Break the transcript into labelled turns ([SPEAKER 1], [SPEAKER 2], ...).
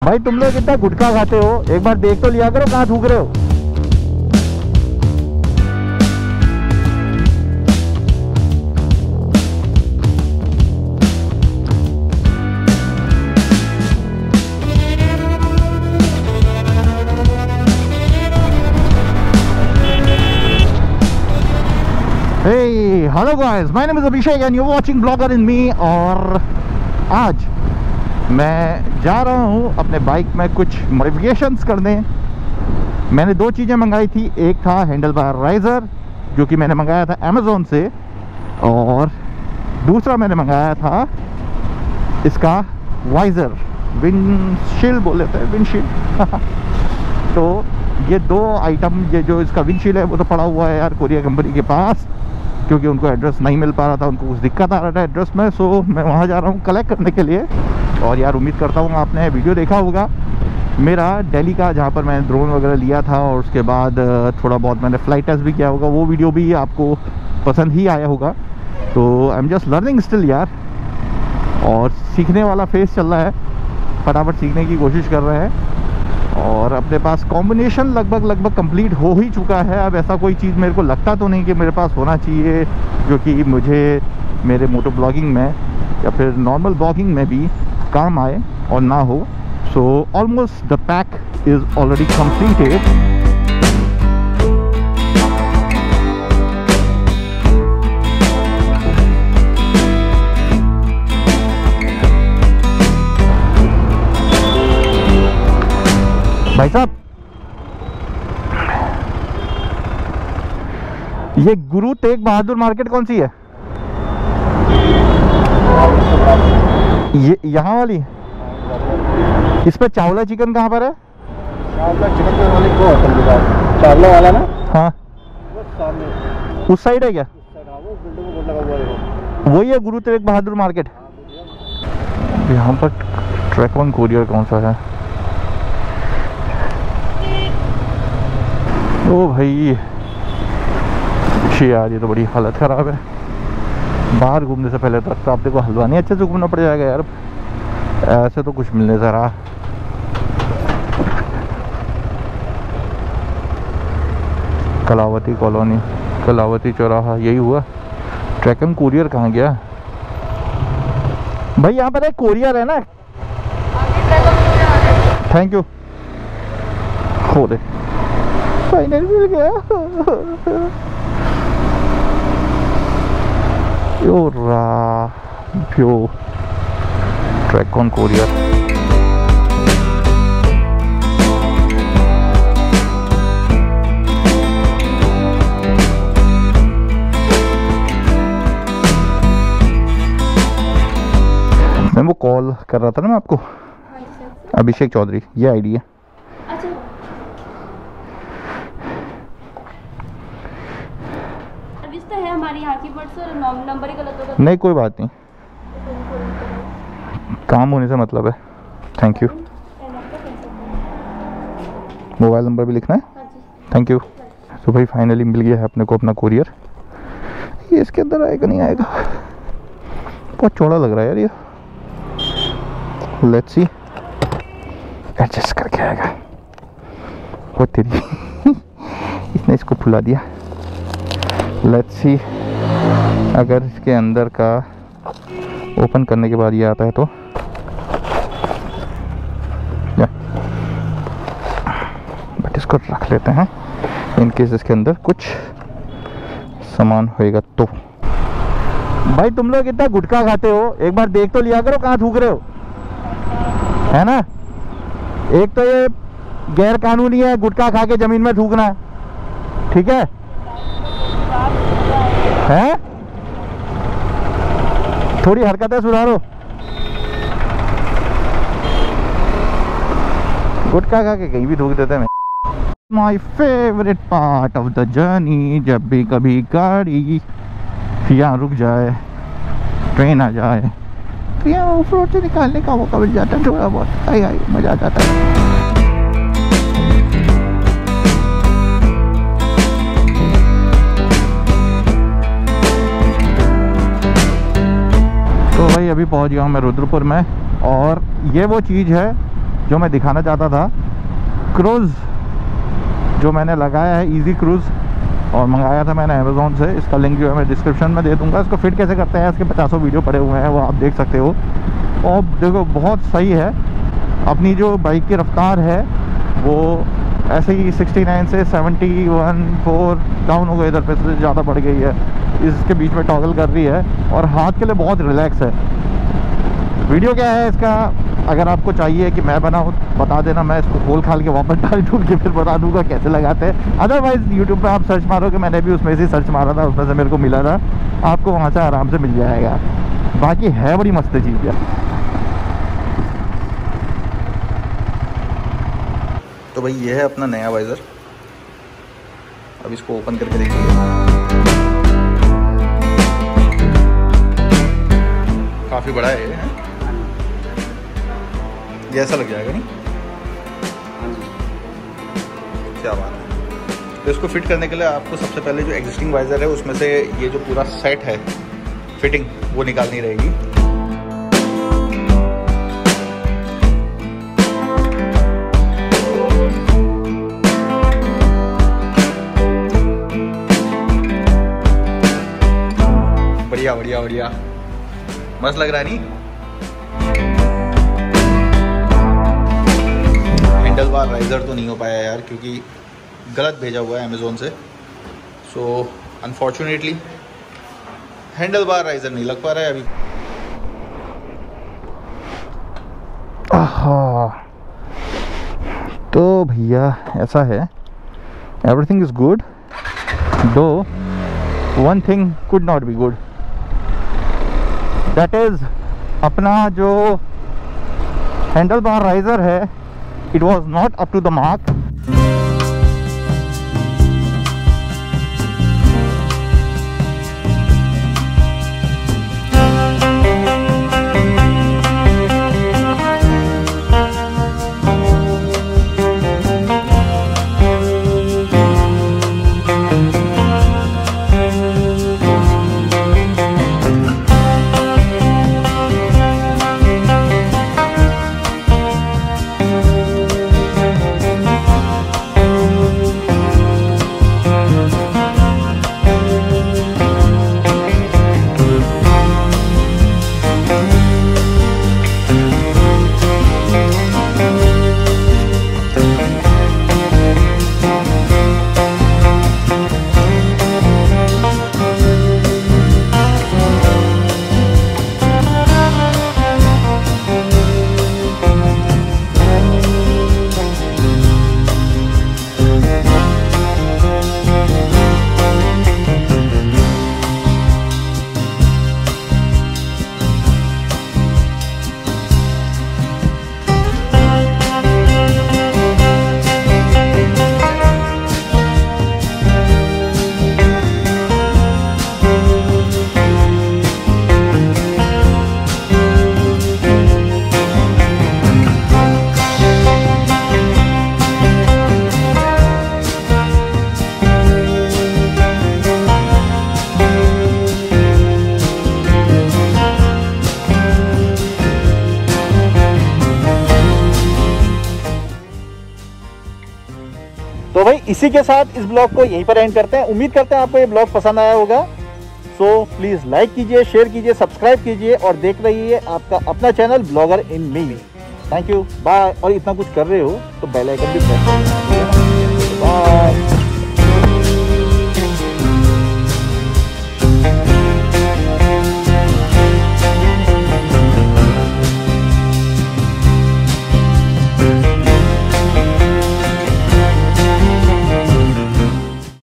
[SPEAKER 1] भाई तुम लोग इतना गुटखा खाते हो, एक बार देख तो लिया करो कहाँ थूक रहे हो। Hey, hello guys, my name is Abhishek and you're watching Blogger in Me। और आज मैं जा रहा हूँ अपने बाइक में कुछ मॉडिफिकेशंस करने। मैंने दो चीज़ें मंगाई थी, एक था हैंडल बार राइज़र जो कि मैंने मंगाया था अमेज़ोन से, और दूसरा मैंने मंगाया था इसका वाइज़र, विंडशील्ड बोल लेते हैं, विंडशील्ड। तो ये दो आइटम, ये जो इसका विंडशील्ड है वो तो पड़ा हुआ है यार कोरियर कंपनी के पास, क्योंकि उनको एड्रेस नहीं मिल पा रहा था, उनको कुछ दिक्कत आ रहा था एड्रेस में। सो मैं वहाँ जा रहा हूँ कलेक्ट करने के लिए। और यार उम्मीद करता हूँ आपने वीडियो देखा होगा मेरा दिल्ली का, जहाँ पर मैंने ड्रोन वगैरह लिया था और उसके बाद थोड़ा बहुत मैंने फ्लाइट टेस्ट भी किया होगा, वो वीडियो भी आपको पसंद ही आया होगा। तो I am just learning still यार, और सीखने वाला फेस चल रहा है, फटाफट सीखने की कोशिश कर रहे हैं। और अपने पास कॉम्बिनेशन लगभग कंप्लीट हो ही चुका है। अब ऐसा कोई चीज़ मेरे को लगता तो नहीं कि मेरे पास होना चाहिए जो कि मुझे मेरे मोटो ब्लॉगिंग में या फिर नॉर्मल ब्लॉगिंग में भी काम आए और ना हो। So almost the pack is already completed. भाई साहब, ये गुरु तेग बहादुर मार्केट कौन सी है? ये यहाँ वाली? इस पे चावला चिकन कहाँ पर है? चावला चिकन वाली को होटल के पास, चावला वाला ना? हाँ, वो सामने उस साइड है क्या? वो बिल्डिंग में बोर्ड लगा हुआ है, वही है गुरु तेग बहादुर मार्केट। यहाँ पर ट्रैक वन कोरियर कौन सा है? ओ भाई यार, ये तो बड़ी हालत ख़राब है। बाहर घूमने से पहले तो रास्ते को हलवानी अच्छे से घूमना पड़ जाएगा यार, ऐसे तो कुछ मिलने ज़रा। कलावती कॉलोनी, कलावती चौराहा, यही हुआ। ट्रैकन कोरियर कहाँ गया भाई? यहाँ पर एक कोरियर है ना? Thank you. हो दे, फाइनल मिल गया। Track on courier. मैं वो कॉल कर रहा था ना मैं आपको, अभिषेक चौधरी, ये आईडी है। नंबर ही गलत होगा। नहीं कोई बात नहीं, काम होने से मतलब है। Thank you. मोबाइल नंबर भी लिखना है? Thank you. तो भाई फाइनली मिल गया है अपने को अपना कोरियर। ये इसके अंदर आएगा नहीं आएगा, बहुत चौड़ा लग रहा है यार ये। लेट्स सी, एडजस्ट करके आएगा। वो तेरी इसने इसको फुला दिया। लेट्स सी, अगर इसके अंदर का ओपन करने के बाद ये आता है तो बट इसको रख लेते हैं इन केस इसके अंदर कुछ सामान होएगा तो। भाई तुम लोग इतना गुटखा खाते हो, एक बार देख तो लिया करो कहाँ थूक रहे हो, है ना? एक तो ये गैर कानूनी है गुटखा खा के जमीन में थूकना, ठीक है? हैं? थोड़ी हरकतें सुधारो। गुटखा खा के कहीं भी थूक देते हैं। My favourite part of the journey, जब भी कभी गाड़ी यहाँ रुक जाए, ट्रेन आ जाए तो यहाँ ऑफ रोड से निकालने का मौका मिल जाता है, थोड़ा बहुत आई मज़ा आ जाता है। तो भाई अभी पहुंच गया हूँ मैं रुद्रपुर में, और ये वो चीज़ है जो मैं दिखाना चाहता था, क्रूज़ जो मैंने लगाया है, इजी क्रूज़, और मंगाया था मैंने अमेज़ोन से। इसका लिंक जो है मैं डिस्क्रिप्शन में दे दूंगा। इसको फिट कैसे करते हैं, इसके 50 वीडियो पड़े हुए हैं, वो आप देख सकते हो। और देखो बहुत सही है। अपनी जो बाइक की रफ्तार है वो ऐसे ही 69 से 71.4 डाउन हो गई, इधर पे से ज़्यादा बढ़ गई है, इसके बीच में टॉगल कर रही है, और हाथ के लिए बहुत रिलैक्स है। वीडियो क्या है इसका, अगर आपको चाहिए कि मैं बनाऊँ बता देना, मैं इसको खोल खाल के वापस डाल दूँ कि फिर बता दूँगा कैसे लगाते हैं। अदरवाइज़ यूट्यूब पे आप सर्च मारोगे, मैंने भी उसमें से सर्च मारा था, उसमें से मेरे को मिला था, आपको वहाँ से आराम से मिल जाएगा। बाकी है बड़ी मस्त चीज़ है। तो भाई ये है अपना नया वाइज़र। अब इसको ओपन करके देखिए, काफ़ी बड़ा है ये ऐसा लग जाएगा नहीं? क्या बात है। तो इसको फिट करने के लिए आपको सबसे पहले जो एग्जिस्टिंग वाइज़र है उसमें से ये जो पूरा सेट है फिटिंग वो निकालनी रहेगी। बढ़िया बढ़िया बढ़िया, मस्त लग रहा है नहीं? हैंडल बार राइजर तो नहीं हो पाया यार, क्योंकि गलत भेजा हुआ है अमेज़ोन से। So unfortunately handlebar riser नहीं लग पा रहा है अभी। तो भैया ऐसा है, everything is good, though one thing could not be good, that is अपना जो हैंडल बार राइजर है, it was not up to the mark. तो भाई इसी के साथ इस ब्लॉग को यहीं पर एंड करते हैं। उम्मीद करते हैं आपको ये ब्लॉग पसंद आया होगा। सो प्लीज़ लाइक कीजिए, शेयर कीजिए, सब्सक्राइब कीजिए और देख रहिए आपका अपना channel blogger in me. Thank you, bye. और इतना कुछ कर रहे हो तो बेल आइकन भी प्रेस करिए। बाय।